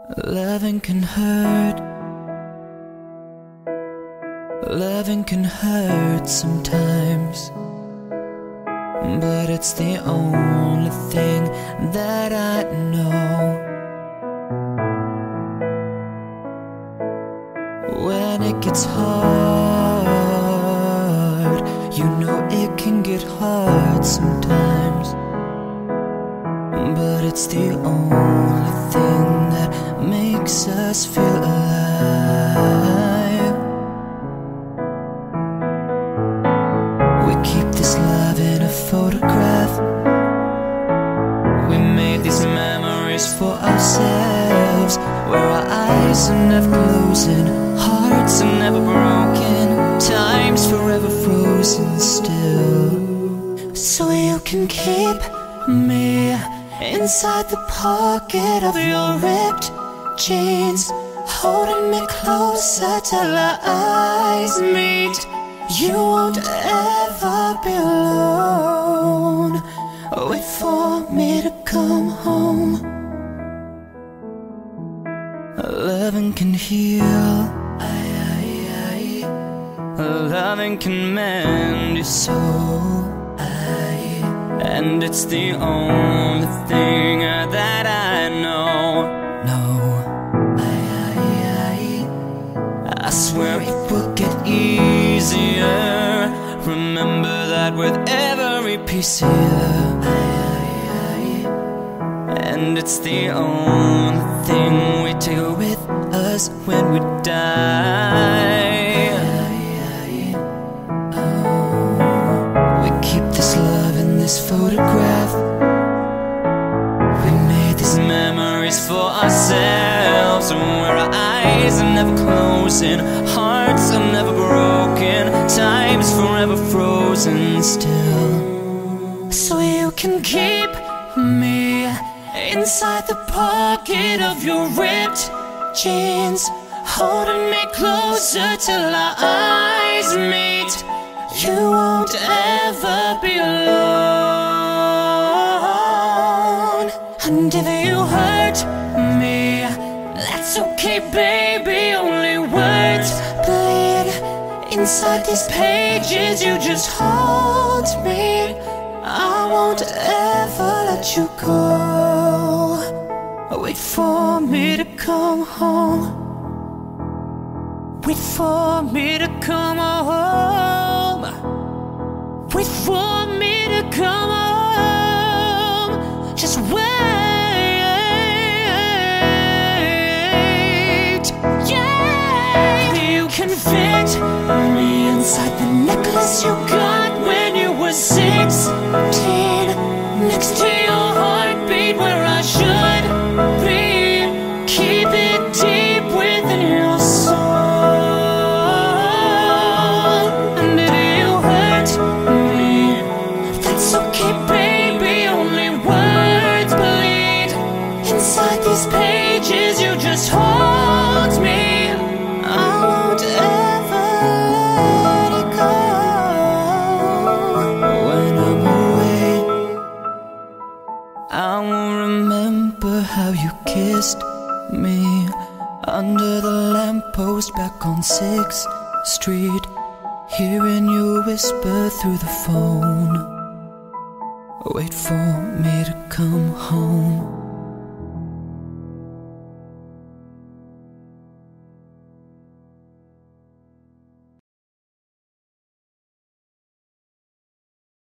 Loving can hurt. Loving can hurt sometimes, but it's the only thing that I know. When it gets hard, you know it can get hard sometimes, but it's the only thing that makes us feel alive. We keep this love in a photograph. We made these memories for ourselves, where our eyes are never closing, hearts are never broken, time's forever frozen still. So you can keep me inside the pocket of your ripped jeans, holding me closer till our eyes meet. You won't ever be alone. Wait for me to come home. Loving can heal. Loving can mend your soul. And it's the only thing that I know. I swear it will get easier. Remember that with every piece here. And it's the only thing we take with us when we die. We keep this love in this photograph. We made these memories for ourselves, where our eyes are never closing, hearts are never broken, time's forever frozen still. So you can keep me inside the pocket of your ripped jeans, holding me closer till our eyes meet. You won't ever be alone. And if you hurt me, that's okay, baby. Only words bleed inside these pages. You just hold me. I won't ever let you go. Wait for me to come home. Wait for me to come home. Wait for me to come home. Just wait. Yeah. You can fit me inside the necklace you got when you were 16, next to your heartbeat where I should be. Keep it deep within your soul. And if you hurt me, that's okay, baby. Only words bleed inside these pages. You just hold me. I won't ever let it go. When I'm away, I won't remember how you kissed me under the lamppost back on 6th Street, hearing you whisper through the phone. Wait for me to come home.